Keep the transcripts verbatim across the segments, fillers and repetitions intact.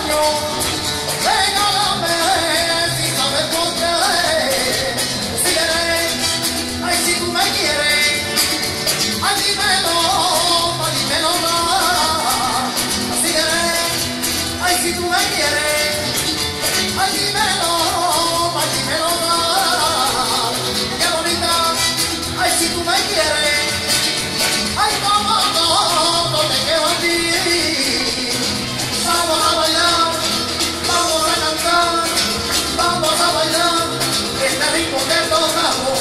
año, regálame si sabes por qué. Si quieres, ay, si tú me quieres, ay, dímelo, ay, dímelo, si quieres, ay, si tú me quieres, ay, dímelo, ay, dímelo, qué bonita, ay, si tú me quieres, ay, como todo te quiero a ti. Vamos a bailar, vamos a cantar, vamos a bailar este ritmo que tocamos.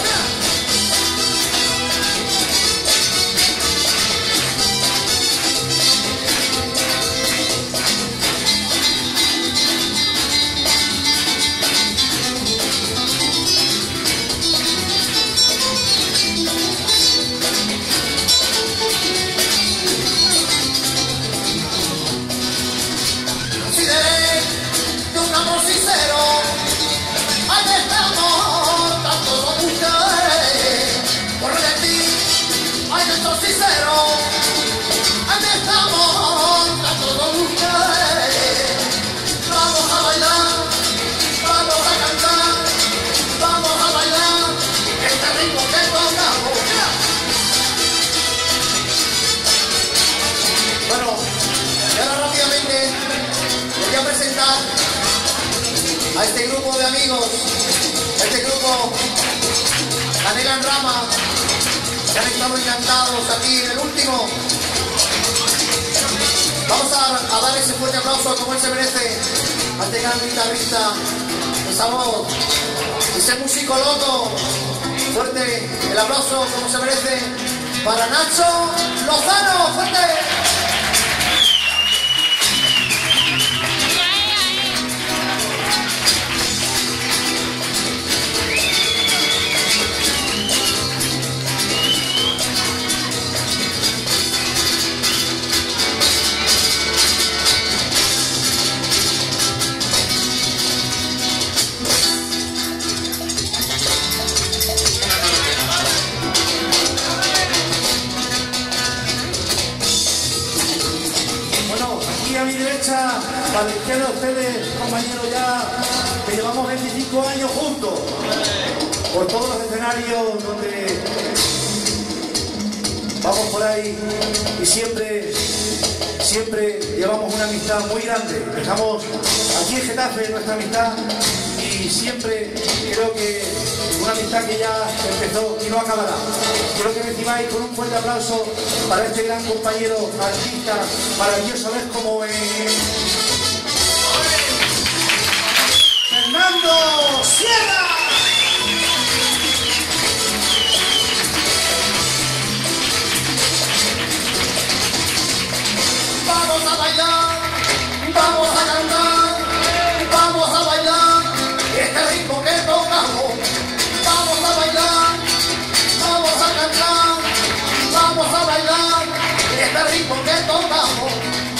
Amor sincero, ay, de este amor tanto lo busqué, por de ti, ay, de esto sincero, ay, de este amor tanto lo busqué. Vamos a bailar, vamos a cantar, vamos a bailar este ritmo que tocamos. Bueno, y ahora rápidamente les voy a presentar a este grupo de amigos, este grupo Canela en Rama, que han estado encantados aquí en el último. Vamos a, a dar ese fuerte aplauso como él se merece a este gran guitarrista, esa voz, ese músico loco. Fuerte el aplauso como se merece para Nacho Lozano. Fuerte. A mi derecha, para la izquierda ustedes, compañeros, ya que llevamos veinticinco años juntos por todos los escenarios donde vamos por ahí y siempre siempre llevamos una amistad muy grande. Dejamos aquí en Getafe nuestra amistad y siempre creo que una amistad que ya empezó y no acabará. Quiero que me recibáis con un fuerte aplauso para este gran compañero, artista, maravilloso, ¿ves cómo es? ¡Fernando Sierra! Vamos a bailar, vamos a cantar, vamos a bailar este ritmo que tocamos. Vamos a bailar, vamos a cantar, vamos a bailar este ritmo que tocamos.